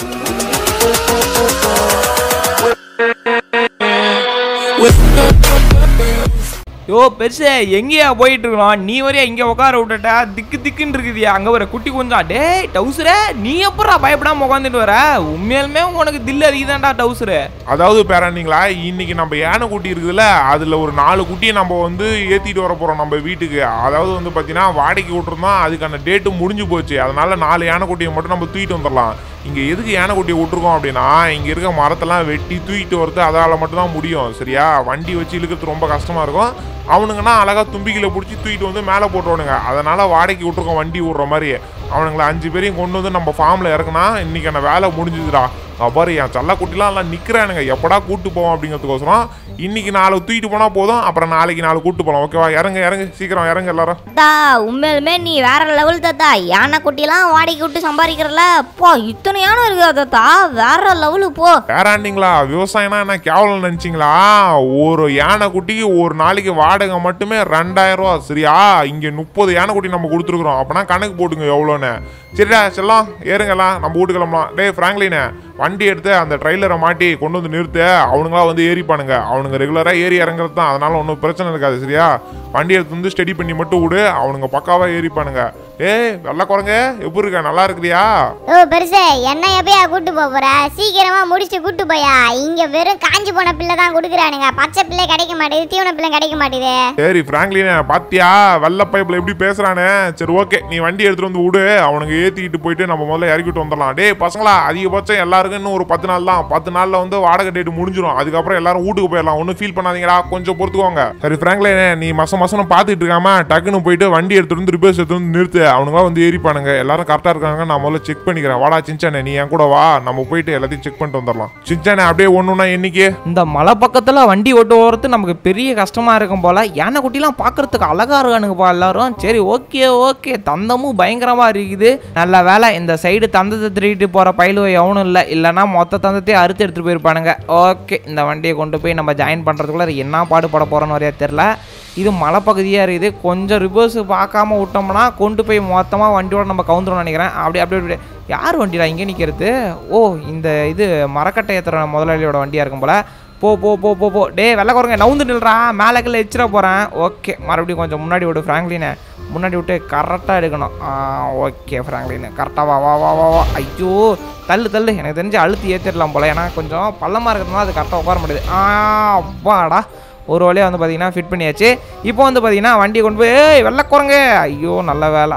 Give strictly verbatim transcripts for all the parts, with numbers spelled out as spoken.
யோ பெருசு எங்கேயா போயிட்டு இருக்கோம்? நீ வரையா இங்கே உட்கார விட்டுட்டா திக்கு திக்குன்னு இருக்குதியா. அங்கே வர குட்டி கொஞ்சம் டே டவுசரே நீ எப்படா பயப்படாம உட்காந்துட்டு வர? உண்மையாலுமே உனக்கு தில்லு அதிகதான்டா டவுசரு. அதாவது பேராண்டிங்களா, இன்னைக்கு நம்ம யானை குட்டி இருக்குதுல்ல, அதில் ஒரு நாலு குட்டியை நம்ம வந்து ஏற்றிட்டு வர போகிறோம் நம்ம வீட்டுக்கு. அதாவது வந்து பார்த்தீங்கன்னா வாடகைக்கு விட்டுருந்தோம், அதுக்கான டேட்டு முடிஞ்சு போச்சு. அதனால நாலு யானை குட்டியை மட்டும் நம்ம தூக்கிட்டு வந்துடலாம். இங்கே எதுக்கு யானை குட்டியை விட்டுருக்கோம் அப்படின்னா, இங்கே இருக்க மரத்தெல்லாம் வெட்டி தூக்கிட்டு வரது அதால் மட்டும்தான் முடியும். சரியா? வண்டி வச்சு இழுக்கிறது ரொம்ப கஷ்டமாக இருக்கும். அவனுங்கன்னா அழகாக தும்பிக்கையில பிடிச்சி தூக்கிட்டு வந்து மேலே போட்டுருவானுங்க. அதனால் வாடகைக்கு விட்டுருக்கோம் வண்டி விடுற மாதிரி. அவனுங்களை அஞ்சு பேரையும் கொண்டு வந்து நம்ம ஃபார்மில் இறக்குனா இன்றைக்கான வேலை முடிஞ்சுதுடா. அப்பாரு என் சல்லக்குட்டிலாம் எல்லாம் நிற்கிறானுங்க, எப்படா கூட்டு போவோம் அப்படிங்கிறதுக்கோசரம் இன்னைக்கு நாலு தூக்கிட்டு போனால் போதும், அப்புறம் நாளைக்கு நாலு கூட்டு போகலாம். ஓகேவா? இறங்க இறங்க சீக்கிரம் இறங்க எல்லாரும். தா உண்மையிலுமே நீ வேற லெவல் தாத்தா. யானை குட்டிலாம் வாடகைக்கு விட்டு சம்பாதிக்கிறல போ. இத்தனை யானை இருக்கு தாத்தா, வேற லெவலு போ. வேறாண்டிங்களா, விவசாயம்னா என்ன கேவலம் நினச்சிங்களா? ஒரு யானை குட்டிக்கு ஒரு நாளைக்கு வாடகை மட்டுமே ரெண்டாயிரம் ரூபா. சரியா? இங்கே முப்பது யானை குட்டி நம்ம கொடுத்துருக்குறோம். அப்போனா கணக்கு போட்டுங்க எவ்வளோன்னு. சரிடா செல்லம் ஏறுங்கலாம், நம்ம வீட்டு கிளம்பலாம். டே ஃப்ராங்க்லினே, வண்டி எடுத்து அந்த ட்ரெய்லரை மாட்டி கொண்டு வந்து நிறுத்து. அவனுங்களா வந்து ஏறிப்பானுங்க. அவனுங்க ரெகுலராக ஏறி இறங்குறது தான், அதனால ஒன்றும் பிரச்சனை இருக்காது. சரியா? வண்டி எடுத்து வந்து ஸ்டடி பண்ணி மட்டும் விடு, அவனுங்க பக்காவாக ஏறிப்பானுங்க. ஏய் வெள்ளை குரங்க, எப்படி இருக்க? நல்லா இருக்கிறியா? ஓ பெருசு, என்ன எப்பயா கூட்டு போற? சீக்கிரமா முடிச்சு கூட்டு போயா. இங்க வெறும் காஞ்சி போன பிள்ளை தான் கொடுக்குறானுங்க, பச்சை பிள்ளை கிடைக்க மாட்டேது, தீவன பிள்ளை கிடைக்க மாட்டேது. சரி ஃப்ராங்க்லினே, பாத்தியா வெள்ளை பைப்பில் எப்படி பேசுறானே? சரி ஓகே, நீ வண்டி எடுத்துட்டு வந்து விடு, அவனுங்க ஏற்றிக்கிட்டு போயிட்டு நம்ம முதல்ல இறக்கிட்டு வந்துடலாம். டே பசங்களா, அதிகபட்சம் எல்லாருக்கும் இன்னும் ஒரு பத்து நாள் தான். பத்து நாளில் வந்து வாடகை டேட்டு முடிஞ்சிடும். அதுக்கப்புறம் எல்லாரும் வீட்டுக்கு போயிடலாம். ஒன்றும் ஃபீல் பண்ணாதீங்களா, கொஞ்சம் பொறுத்துக்கோங்க. சரி ஃப்ராங்க்லினே, நீ மசம் மசனம் பார்த்துட்டு இருக்காம டக்குன்னு போயிட்டு வண்டி எடுத்துட்டு வந்து ரிப்பேர்ஸ் எடுத்து வந்து நிறுத்து. அவனுங்களா வந்து ஏறிப்பானுங்க. எல்லாரும் கரெக்டாக இருக்காங்க, நான் முதல்ல செக் பண்ணிக்கிறேன். வாடா சின்சானே, நீ என் கூட வா, நம்ம போயிட்டு எல்லாத்தையும் செக் பண்ணிட்டு வந்துடலாம். சின்சானே அப்படியே ஒன்றுனா என்னைக்கு இந்த மலை பக்கத்தில் வண்டி ஓட்டு போகிறது நமக்கு பெரிய கஷ்டமாக இருக்கும் போல். யானை குட்டிலாம் பார்க்குறதுக்கு அழகாக இருக்கானுங்கப்பா எல்லாரும். சரி ஓகே ஓகே, தந்தமும் பயங்கரமாக இருக்குது. நல்ல வேலை இந்த சைடு தந்தத்தை திருட்டு போகிற பயிலுவை எவனும் இல்லை, இல்லைனா மொத்த தந்தத்தையும் அறுத்து எடுத்துகிட்டு போயிருப்பானுங்க. ஓகே, இந்த வண்டியை கொண்டு போய் நம்ம ஜாயின் பண்ணுறதுக்குள்ள என்ன பாடுபட போகிறோன்னு வரையா தெரில. இது மலைப்பகுதியாக இருக்குது, கொஞ்சம் ரிவர்ஸ் பார்க்காம விட்டோம்னா கொண்டு போய் மொத்தமாக வண்டியோட நம்ம கவுந்துரும்னு நினைக்கிறேன். அப்படி அப்படி அப்படி யார் வண்டிடா இங்கே நிற்கிறது? ஓ இந்த இது மரக்கட்டை ஏற்றுற முதலாளியோட வண்டியாக இருக்கும் போல். போ போ போ போ போ டே வெள்ளை குரங்க, நவுந்து நில்றா, மேலே கல்ல எச்சிட போகிறேன். ஓகே, மறுபடியும் கொஞ்சம் முன்னாடி விடு ஃப்ராங்க்லினை, முன்னாடி விட்டு கரெக்டாக எடுக்கணும். ஓகே ஃப்ராங்க்லின், கரெக்டாக வா வா வா வா வா. ஐயோ தள்ளு தள்ளு, எனக்கு தெரிஞ்சு அழுத்தி ஏற்றிடலாம் போல், ஏன்னா கொஞ்சம் பள்ளமாக இருக்கிறதுனால அது கரெக்டாக உட்கார முடியுது. ஆ அப்பாடா, ஒரு வழியாக வந்து பார்த்தீங்கன்னா ஃபிட் பண்ணியாச்சு. இப்போ வந்து பார்த்தீங்கன்னா வண்டியை கொண்டு போய் ஏய் வெள்ளை குரங்க, ஐயோ நல்ல வேலை.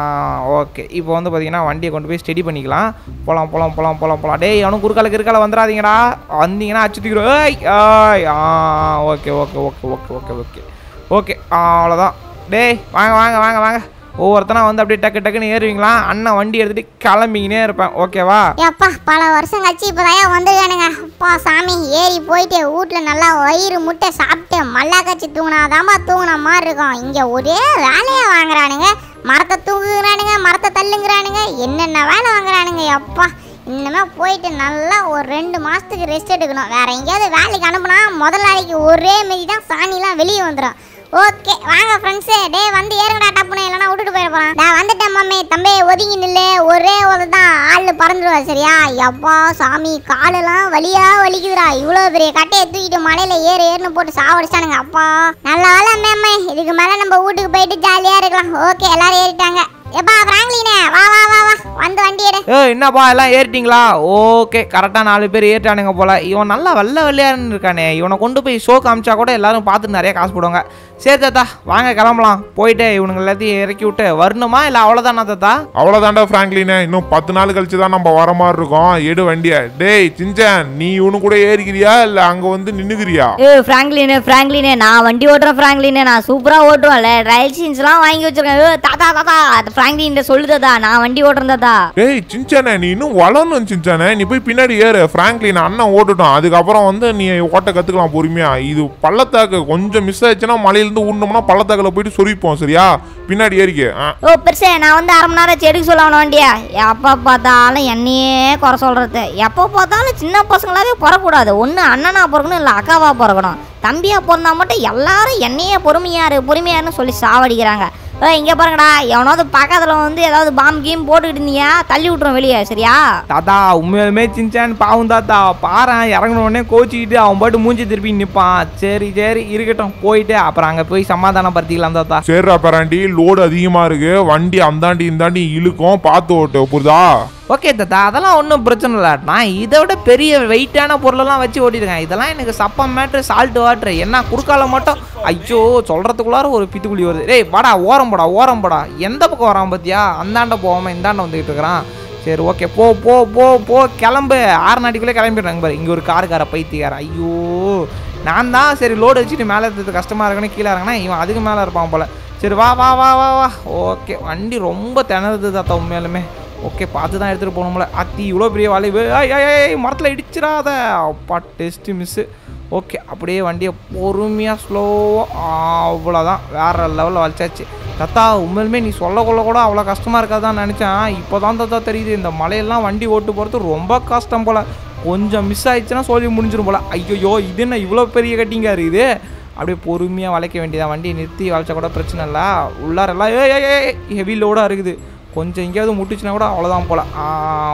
ஓகே, இப்போ வந்து பார்த்தீங்கன்னா வண்டியை கொண்டு போய் ஸ்டடி பண்ணிக்கலாம். போகலாம் போகலாம் போகலாம் போகலாம் போகலாம். டேய் அவனும் குறுக்கால கிறுக்கால வந்துடாதீங்கடா, வந்தீங்கன்னா அச்சு தூக்கிறோம். ஏய் ஆய் ஆ okay okay okay okay okay okay okay அவ்வளோதான். டேய் வாங்க வாங்க வாங்க வாங்க, ஒவ்வொருத்தனா வந்து அப்படியே டக்கு டக்குன்னு ஏறுவீங்களா? அண்ணன் வண்டி எடுத்துட்டு கிளம்பிக்கினே இருப்பேன். ஓகேவா? ஏப்பா பல வருஷம் கழிச்சு இப்போதான் வந்துருக்கானுங்க. அப்பா சாமி, ஏறி போயிட்டு வீட்டில் நல்லா வயிறு முட்டை சாப்பிட்டு மல்லா கச்சி தூங்கினாதாம்மா தூங்கின மாதிரி இருக்கும். இங்கே ஒரே வேலையை வாங்குறானுங்க, மரத்தை தூங்குறானுங்க, மரத்தை தள்ளுங்கிறானுங்க, என்னென்ன வேலை வாங்குறானுங்க. அப்பா இன்னுமே போயிட்டு நல்லா ஒரு ரெண்டு மாதத்துக்கு ரெஸ்ட் எடுக்கணும். வேற எங்கேயாவது வேலைக்கு அனுப்புனா முதல் நாளைக்கு ஒரே மாரி தான் சாணிலாம் வெளியே வந்துடும். ஓகே வாங்க ஃப்ரெண்ட்ஸு, டே வந்து ஏறுங்கடா டப்புனே, இல்லைனா விட்டுட்டு போயிட போகிறேன். நான் வந்துட்டேன் மம்மி. தம்பி ஒதுங்கி நில்லு, ஒரே ஒரு தான் ஆள் பறந்துடுவா. சரியா? எப்பா சாமி, காலெல்லாம் வலியா வலிக்குதுடா. இவ்வளோ பெரிய கட்டையை தூக்கிட்டு மலையில் ஏறு ஏறுன்னு போட்டு சாவடிச்சானுங்க. அப்பா நல்ல வேலை மேம்மே, இதுக்கு மேலே நம்ம வீட்டுக்கு போயிட்டு ஜாலியாக இருக்கலாம். ஓகே எல்லாரும் ஏறிட்டாங்க. எப்பா ஃப்ராங்க்லினே வா வா வா வா, வந்து வண்டி ஏறு. ஏ என்னப்பா எல்லாம் ஏறிட்டீங்களா? ஓகே கரெக்டாக நாலு பேர் ஏறிட்டானுங்க போல. இவன் நல்லா வெள்ளை வெள்ளையாருன்னு இருக்கானே, இவனை கொண்டு போய் ஷோ காமிச்சா கூட எல்லாரும் பார்த்துட்டு நிறைய காசு போடுவாங்க. சரி தாத்தா வாங்க கிளம்பலாம். போயிட்டு இவனுங்க எல்லாத்தையும் இறக்கி விட்டு வரணுமா இல்லை அவ்வளோதானா தாத்தா? அவ்வளோதாண்டா ஃப்ராங்க்லினே, இன்னும் பத்து நாள் கழிச்சு தான் நம்ம வர மாதிரி இருக்கோம். எடு வண்டியா. டேய் சின்சான், நீ இவனு கூட ஏறிக்கிறியா இல்லை அங்கே வந்து நின்றுக்கிறியா? ஏ ஃப்ராங்க்லினே ஃப்ராங்க்லினே, நான் வண்டி ஓட்டுறேன் ஃப்ராங்க்லினே, நான் சூப்பராக ஓட்டுவேன்ல, லைசன்ஸ்லாம் வாங்கி வச்சிருக்கேன். தாத்தா தாத்தா ஃப்ராங்க்லின் சொல்லுதா, நான் வண்டி ஓட்டுறேன் தாத்தா. டேய் சின்சானே, நீ இன்னும் வளரணும் சின்சானே, நீ போய் பின்னாடி ஏறு. ஃப்ராங்க்லின் அண்ணன் ஓட்டுட்டோம், அதுக்கப்புறம் வந்து நீ ஓட்ட கற்றுக்கலாம் பொறுமையா. இது பள்ளத்தாக்கு, கொஞ்சம் மிஸ் ஆயிடுச்சுன்னா மலையிலேருந்து ஊடணும்னா பள்ளத்தாக்கில் போயிட்டு சொரிப்போம். சரியா? பின்னாடி ஏறிக்க. ஓ பெருசே, நான் வந்து அரை மணி நேரம் செடிக்கு சொல்லணும் வண்டியா. எப்போ பார்த்தாலும் என்னையே குறை சொல்கிறது, எப்போ பார்த்தாலும் சின்ன பசங்களாவே பிறக்கூடாது. ஒன்று அண்ணனா பிறக்கணும், இல்லை அக்காவா பிறக்கணும். தம்பியா பிறந்தா மட்டும் எல்லாரும் என்னையே பொறுமையாரு பொறுமையாருன்னு சொல்லி சாவடிக்கிறாங்க. ஏய் இங்கே பாருங்கடா, எவனாவது பக்கத்தில் வந்து ஏதாவது பாம் கீம் போட்டுக்கிட்டு இருந்தீங்க தள்ளி விட்டுரும் வெளியே, சரியா? தாத்தா உண்மையிலுமே சின்சான் பாவம் தாத்தா, பாறேன் இறங்கின உடனே கோச்சிக்கிட்டு அவன் பாட்டு மூஞ்சி திருப்பி நிற்பான். சரி சரி இருக்கட்டும், போயிட்டு அப்புறம் அங்கே போய் சமாதானம் படுத்திக்கலாம் தாத்தா. சரிடா பேராண்டி, லோடு அதிகமாக இருக்கு, வண்டி அந்தாண்டி இந்தாண்டி இழுக்கும், பார்த்து ஓட்டு புரியுதா? ஓகே தாத்தா, அதெல்லாம் ஒன்றும் பிரச்சனை இல்லை. நான் இதை விட பெரிய வெயிட்டான பொருளெல்லாம் வச்சு ஓட்டிருக்கேன். இதெல்லாம் எனக்கு சப்பம் மேட்ரு, சால்ட் வாட்ரு என்ன குறுக்கால மட்டும். ஐயோ சொல்கிறதுக்குள்ளார ஒரு பித்துக்குழி வருது. டேய் வாடா, ஓரம் போடா ஓரம் போடா. எந்த பக்கம் வரான் பார்த்தியா? அந்தாண்ட போகாமல் இந்தாண்ட வந்துக்கிட்டு இருக்கிறான். சரி ஓகே, போ போ போ போ கிளம்பு. ஆறு நாட்டிக்குள்ளே கிளம்பிடுறாங்க பாரு. இங்கே ஒரு காருக்கார பைத்தியார. ஐயோ நான் தான் சரி லோடு வச்சுட்டு மேலே இருக்கிறது கஷ்டமாக இருக்குன்னு கீழே இறங்கினா இவன் அதுக்கு மேலே இருப்பான் போல். சரி வா வா வா வா வா. ஓகே வண்டி ரொம்ப திணறுது தாத்தா உண்மையாலுமே. ஓகே பார்த்து தான் எடுத்துகிட்டு போகணும்ல. அத்தி இவ்வளோ பெரிய வளைவு, ஐய் மரத்தில் இடிச்சிடாத. அப்பா டெஸ்ட்டு மிஸ்ஸு. ஓகே அப்படியே வண்டியை பொறுமையாக ஸ்லோவாக, அவ்வளோதான் வேறு லெவலில் வலிச்சாச்சு. தாத்தா உண்மையிலுமே நீ சொல்ல கொள்ள கூட அவ்வளோ கஷ்டமாக இருக்காதான்னு நினச்சேன். இப்போ தான் தாத்தா தெரியுது இந்த மலையெல்லாம் வண்டி ஓட்டு போகிறது ரொம்ப கஷ்டம் போல். கொஞ்சம் மிஸ் ஆயிடுச்சுன்னா சொல்லி முடிஞ்சிடும் போல். ஐயோ இது என்ன இவ்வளோ பெரிய கட்டிங்காக இருக்குது. அப்படியே பொறுமையாக வளைக்க வேண்டியதான். வண்டியை நிறுத்தி வளைச்சா கூட பிரச்சனை இல்லை. உள்ளாரெல்லாம் ஏ ஏ ஹெவி லோடாக இருக்குது. கொஞ்சம் எங்கேயாவது முட்டுச்சுன்னா கூட அவ்வளோதான் போல். ஆ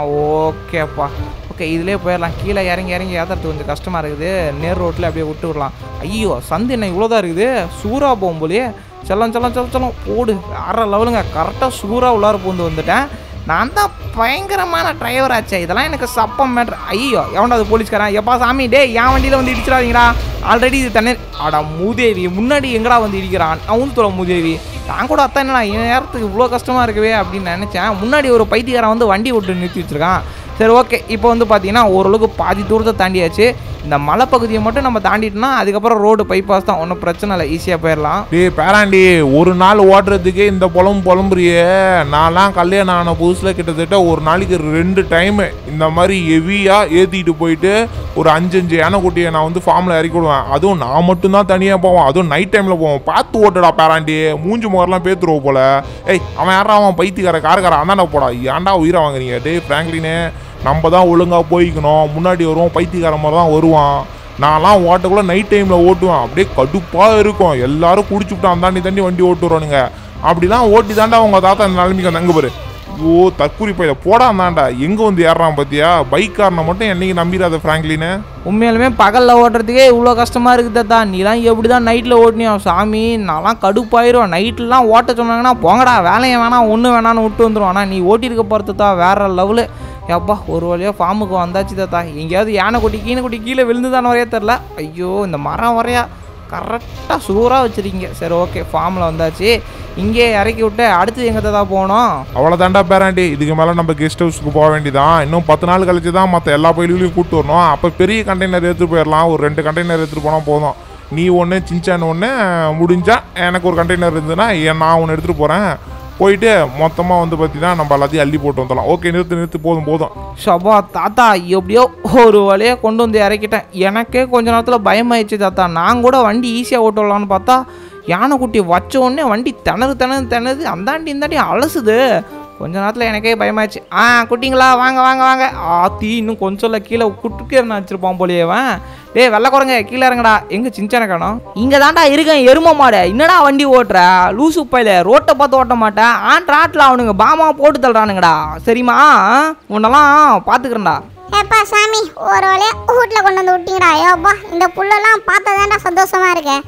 ஓகேப்பா. ஓகே இதிலே போயிடலாம். கீழே இறங்கி இறங்கி ஏற்றுறது கொஞ்சம் கஷ்டமாக இருக்குது. நேர் ரோட்டில் அப்படியே விட்டு விடலாம். ஐயோ சந்து என்ன இவ்வளோதான் இருக்குது. சூறாக போகும் போலே. செல்லம் செல்லம் செல்லம் செல்லம் போடு. வேற லெவலுங்க. கரெக்டாக சூறாக உள்ளார பூந்து வந்துட்டேன். நான் தான் பயங்கரமான டிரைவர் ஆச்சே. இதெல்லாம் எனக்கு சப்பம் மேட்ரு. ஐயோ எவன்டா அது போலீஸ்காரன். எப்பா சாமி டே என் வண்டியில் வந்து இடிச்சிடாதீங்கடா. ஆல்ரெடி இது தண்ணீர். அடா மூதேவி முன்னாடி எங்கடா வந்து இடிக்கிறான். அவன் தோற மூதேவி. நான் கூட அத்தான் என்னடா என் நேரத்துக்கு இவ்வளோ கஷ்டமாக இருக்கவே அப்படின்னு நினச்சேன். முன்னாடி ஒரு பைத்தியக்காரன் வந்து வண்டி விட்டு நிறுத்தி வச்சுருக்கான். சரி ஓகே இப்போ வந்து பார்த்தீங்கன்னா ஓரளவுக்கு பாதி தூரத்தை தாண்டியாச்சு. இந்த மலைப்பகுதியை மட்டும் நம்ம தாண்டிட்டோம்னா அதுக்கப்புறம் ரோடு பைபாஸ் தான், ஒன்றும் பிரச்சனை இல்லை, ஈஸியாக போயிடலாம். டே பேராண்டி ஒரு நாள் ஓட்டுறதுக்கே இந்த புலம்பு புலம்புறியே. நான்லாம் கல்யாணம் ஆன புதுசில் கிட்டத்தட்ட ஒரு நாளைக்கு ரெண்டு டைமு இந்த மாதிரி ஹெவியாக ஏற்றிட்டு போயிட்டு ஒரு அஞ்சு அஞ்சு யானைக்குட்டியை நான் வந்து ஃபார்மில் இறக்கி விடுவேன். அதுவும் நான் மட்டும்தான் தனியாக போவேன், அதுவும் நைட் டைமில் போவேன். பார்த்து ஓட்டுடா பேராண்டி, மூஞ்சி முகரெலாம் பேத்துருவோம் போல. ஏய் அவன் யாரா அவன் பைத்தியக்கார காரக்கார அந்தாண்டா போடா. ஏன்டா உயிரை வாங்குறீங்க? டே ஃப்ராங்க்லினே நம்ம தான் ஒழுங்காக போய்க்கணும். முன்னாடி வருவோம் பைத்தியக்கார மாதிரி தான் வருவான். நான்லாம் ஓட்டக்குள்ளே நைட் டைமில் ஓட்டுவேன். அப்படியே கடுப்பாக இருக்கும். எல்லாரும் குடிச்சுவிட்டு அந்தாண்டி தாண்டி வண்டி ஓட்டுறானுங்க. அப்படிலாம் ஓட்டி தாண்டா அவங்க தாத்தா இந்த நிலைமைக்கு வந்து அங்கே பாரு. ஓ தற்கூரி பையில போடாந்தாண்டா எங்கே வந்து ஏறான் பார்த்தியா? பைக்காரனை மட்டும் என்னைக்கு நம்பிடாத ஃப்ராங்க்லின்னு. உண்மையாலுமே பகலில் ஓட்டுறதுக்கே இவ்வளோ கஷ்டமாக இருக்குது தாத்தா. நீலாம் எப்படி தான் நைட்டில் ஓட்டினியா சாமி? நான்லாம் கடுப்பாயிரும். நைட்லாம் ஓட்ட சொன்னாங்கன்னா போங்கடா வேலையை வேணாம் ஒன்று வேணான்னு விட்டு வந்துடும். ஆனால் நீ ஓட்டியிருக்க போகிறது தான் வேற லெவலு. எப்பா ஒரு வழியாக ஃபார்முக்கு வந்தாச்சு தாத்தா. எங்கேயாவது யானை குட்டி கீனை குட்டி கீழே விழுந்து தானே வரையா தெரில. ஐயோ இந்த மரம் வரையா கரெக்டாக சூறாக வச்சுருக்கீங்க. சரி ஓகே ஃபார்மில் வந்தாச்சு. இங்கே இறக்கி விட்டு அடுத்து எங்கே தாத்தா போகணும்? அவ்வளோதாண்டா பேராண்டி, இதுக்கு மேலே நம்ம கெஸ்ட் ஹவுஸ்க்கு போக வேண்டியதான். இன்னும் பத்து நாள் கழிச்சு தான் மற்ற எல்லா கோயில்களையும் கூப்பிட்டு வரணும். அப்போ பெரிய கண்டெய்னர் எடுத்துகிட்டு போயிடலாம். ஒரு ரெண்டு கண்டெய்னர் எடுத்துகிட்டு போனால் போதும். நீ ஒன்று சின்சான் ஒன்று முடிஞ்சால் எனக்கு ஒரு கண்டெய்னர் இருந்ததுன்னா நான் ஒன்று எடுத்துகிட்டு போகிறேன். போயிட்டு மொத்தமாக வந்து பார்த்தீங்கன்னா நம்ம எல்லாத்தையும் அள்ளி போட்டு வந்துடலாம். ஓகே நிறுத்து நிறுத்து போதும் போதும். ஷபா தாத்தா எப்படியோ ஒரு வழியாக கொண்டு வந்து இறக்கிட்டேன். எனக்கே கொஞ்ச நேரத்தில் பயமாயிடுச்சு தாத்தா. நான் கூட வண்டி ஈஸியாக ஓட்டலான்னு பார்த்தா யானைக்குட்டி வச்ச உடனே வண்டி திணறு திணறு திணறுது. அந்தாண்டி இந்தாண்டி அலசுது. கொஞ்ச நேரத்தில் எனக்கே பயமாயிடுச்சு. ஆ குட்டிங்களா வாங்க வாங்க வாங்க. ஆத்தி இன்னும் கொஞ்சம் இல்லை கீழே குட்டுக்கேன்னு வச்சிருப்பான் போலியவன். டே வெள்ளை குறைங்க கீழே இறங்கடா. எங்கே சின்சான காணோம்? இங்கே தாண்டா இருக்கேன் எரும மாடு. என்னடா வண்டி ஓட்டுற லூசு பையில? ரோட்டை பார்த்து ஓட்ட மாட்டேன். ஆன் ராட்டில் அவனுங்க பாமா போட்டு தள்ளுறானுங்கடா. சரிம்மா உன்னெல்லாம் பார்த்துக்கிறேன்டா. ஏப்பா சாமி ஒரு வழியா வீட்டில் கொண்டு வந்து விட்டீங்கடா. ஏப்பா இந்த புல்லெல்லாம் பார்த்ததாண்டா சந்தோஷமா இருக்கேன்.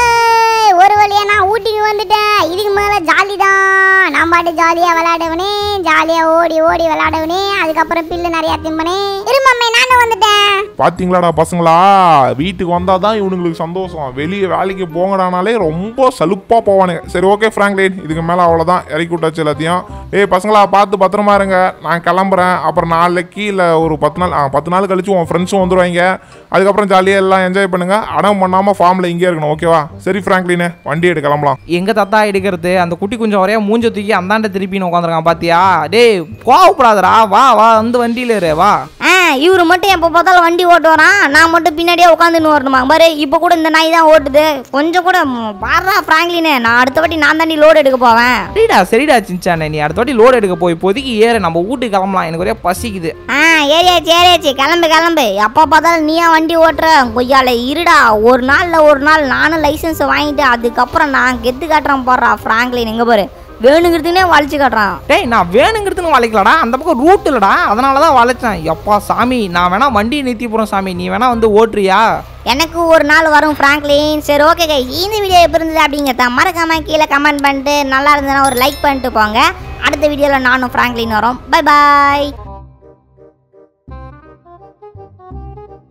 ஏய் ஒரு வழியா நான் ஊட்டிக்கு வந்துட்டேன். இதுக்கு மேலே ஜாலி தான். நான் பாட்டு ஜாலியாக விளையாடுவனே, ஜாலியாக ஓடி ஓடி விளையாடுவனே. அதுக்கப்புறம் பில்லு நிறையா திம்பனே. இருமாமே நானும் வந்துட்டேன். பார்த்தீங்களாடா பசங்களா, வீட்டுக்கு வந்தால் தான் இவனுங்களுக்கு சந்தோஷம். வெளியே வேலைக்கு போங்கடானாலே ரொம்ப சலுப்பாக போவானுங்க. சரி ஓகே ஃப்ராங்க்லின், இதுக்கு மேலே அவ்வளோதான், இறக்கி விட்டாச்சு எல்லாத்தையும். ஏய் பசங்களா பார்த்து பத்திரமா இருங்க. நான் கிளம்புறேன். அப்புறம் நாளைக்கு இல்லை ஒரு பத்து நாள் பத்து நாள் கழிச்சு உன் ஃப்ரெண்ட்ஸும் வந்துடுவாங்க. அதுக்கப்புறம் ஜாலியாக எல்லாம் என்ஜாய் பண்ணுங்கள். அடம் பண்ணாமல் ஃபார்மில் இங்கே இருக்கணும். ஓகேவா? சரி ஃப்ராங்க்லினே வண்டி எடுத்து கிளம்பலாம். எங்க தாத்தா எடுக்கிறது? அந்த குட்டி கொஞ்சம் வரையா மூஞ்ச தூக்கி அந்தாண்ட திருப்பின்னு உட்காந்துருக்கான் பாத்தியா? டேய் கோவப்படாதரா, வா வா வந்து வண்டியில ஏறு வா. ஆ இவரு மட்டும் எப்போ பார்த்தாலும் வண்டி ஓட்டு வரான். நான் மட்டும் பின்னாடியே உட்காந்துன்னு வரணுமா பாரு? இப்போ கூட இந்த நாய் தான் ஓட்டுது. கொஞ்சம் கூட பாருடா ஃப்ராங்க்லினே, நான் அடுத்த வாட்டி நான் தாண்டி லோடு எடுக்க போவேன். சரிடா சரிடா சின்சானே, நீ அடுத்த வாட்டி லோடு எடுக்க போய் இப்போதைக்கு ஏறு, நம்ம வீட்டுக்கு கிளம்பலாம். எனக்கு ஒரே பசிக்குது. ஆ ஏரியாச்சு ஏரியாச்சு கிளம்பு கிளம்பு எப்போ பார்த்தாலும் நீயா வண்டி ஓட்டுற கொய்யால இருடா ஒரு நாளில் ஒரு நாள் நானும் லைசன்ஸ் வாங்கிட்டு அதுக்கப்புறம் நான் கெத்து காட்டுறேன் போடுறா ஃப்ராங்க்லின் எங்கே பாரு வேணுங்கிறதுனே வளைச்சு காட்டுறான். டேய் நான் வேணுங்கிறதுன்னு வளைக்கலடா, அந்த பக்கம் ரூட் இல்லடா, அதனால தான் வளைச்சேன். எப்பா சாமி நான் வேணா வண்டியை நிறுத்தி போகிறேன் சாமி, நீ வேணா வந்து ஓட்டுறியா? எனக்கு ஒரு நாள் வரும் ஃப்ராங்க்லின். சரி ஓகே கை இந்த வீடியோ எப்படி இருந்தது அப்படிங்கிறத மறக்காம கீழே கமெண்ட் பண்ணிட்டு நல்லா இருந்ததுன்னா ஒரு லைக் பண்ணிட்டு போங்க. அடுத்த வீடியோவில் நானும் ஃப்ராங்க்லின் வரோம். பை பாய்.